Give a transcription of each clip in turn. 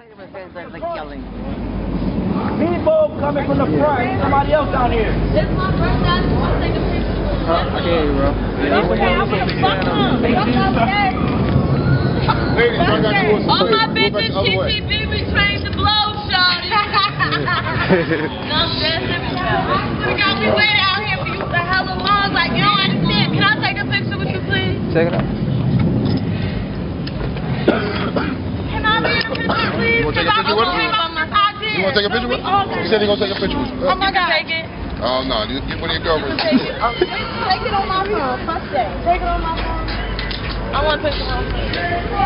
Like yelling. People coming from the front. Somebody else down here. It's my birthday. I just want to take a picture with you. I hear you, bro. Okay, I'm gonna fuck them. All my bitches, TTB, we trained to blow, shawty. No, we got me waiting out here for you for hella long. Like, you don't understand. Can I take a picture with you, please? Check it out. Can I be in a picture, please? You want to take a picture with him? You want to take a picture with him? He said he's going to take a picture with you. Oh my God. Take it. Oh, no. Get one of your girlfriends. Take it. Take it on my phone. Fuck that. Take it on my phone. I want to take it on my phone.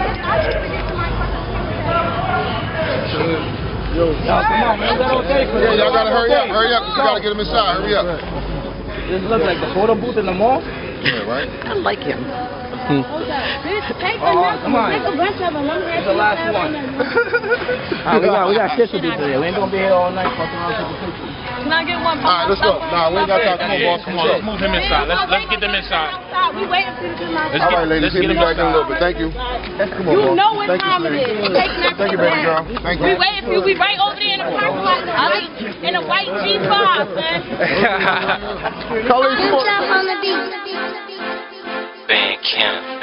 Yo, y'all, come on, man. Is that okay? Yeah, y'all got to hurry up. Hurry up. You got to get him inside. Hurry up. This looks like the photo booth in the mall. Yeah, right? I like him. Take come on. Take a bunch of them. It's the last one. We got shit to do today. We ain't gonna be here all night fucking around taking pictures. Can I get one? All right, let's go. Nah, we ain't got time. Come on, boss. Come on. Let's move him inside. Let's get them inside. We waiting for you to come All right, ladies. Get him back in a little bit. Thank you. Come on, You boss. know what Thank time you, it sweetie. is. Thank you, baby girl. Thank you. We waiting for you. We right over there in the parking lot in a white G5, man. Color sport. Bandcamp.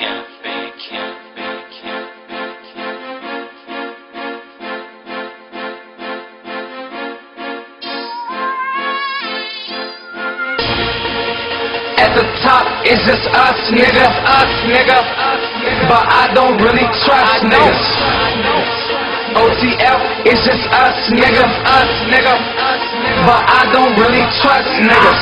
At the top, it's just us, nigga. But I don't really trust niggas. OTF, it's just us, nigga. But I don't really trust niggas.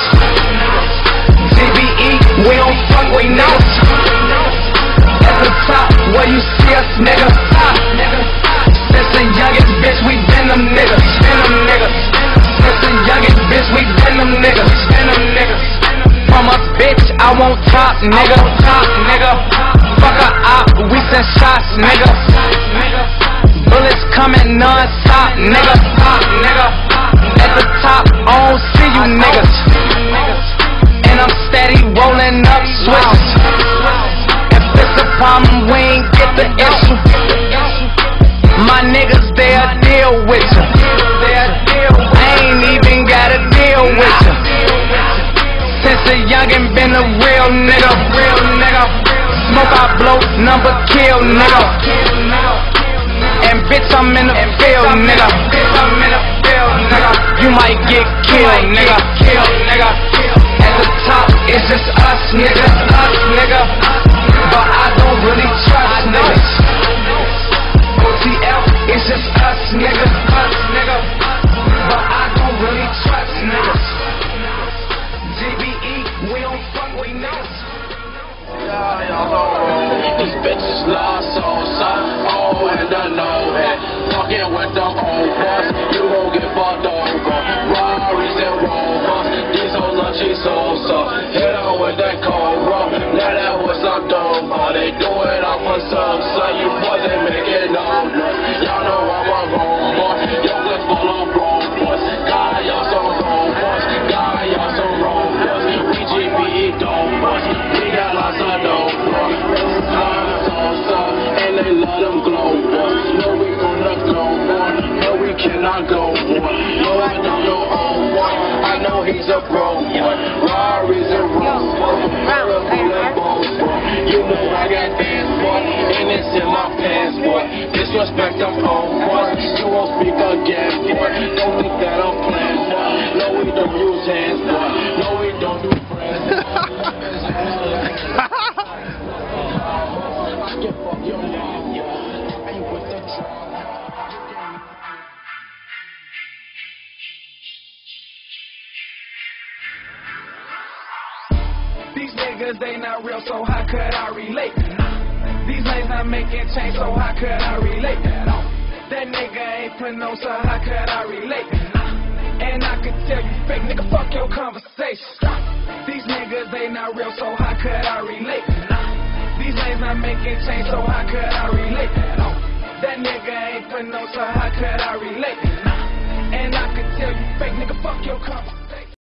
GBE, we don't fuck, we know. At the top, where you see us, nigga. Since the youngest bitch, we been them niggas. Since the youngest bitch, we been them niggas. From a bitch, I won't top, nigga. Fuck a op, we send shots, nigga. Bullets coming non-stop, nigga. At the top, I don't see you niggas. And I'm steady rolling up switches. If it's a problem, we ain't get the issue. My niggas, they'll deal with you. I ain't even gotta deal with you. Since a youngin' been a real nigga. Smoke I blow, number kill, nigga. And bitch, I'm in the field, nigga. You might get killed, nigga. At the top, it's just us, nigga. But I don't really trust niggas. OTF, it's just us, nigga. But I don't really trust niggas. GBE, we don't fuck, we know. These bitches lost souls, oh, and I know it. Fucking with the old boss, you won't get fucked over. Rarries and Rovers, these hoes are cheap souls. Hit on with that cold roll, now that was some dope. They do it off of some, son, you boys ain't making no noise. Y'all know I'm a road boy, your clips full of road boys. God, y'all some road boys, God, y'all some road boys. We GBE dope boys, we got lots of dope boys. And they love them glow boys. No, we gonna go boy, no, we cannot go boy. No, I know your own boy, I know he's a pro boy. Rarries and Rolls boy, you know I got fans boy, and it's in my pants boy. Disrespect them own boys, you won't speak again boy. Don't think that I'm playing boy. No, we don't use hands boy. No, we don't do friends boy. I can fuck your mom, yeah. Ain't with the drama. These niggas, they not real, so how could I relate? These lanes not making change, so how could I relate? That nigga ain't put no, so how could I relate? And I could tell you fake, nigga, fuck your conversation. These niggas, they not real, so how could I relate? These lanes not making change, so how could I relate? That nigga ain't put no, so how could I relate? And I could tell you fake, nigga, fuck your conversation.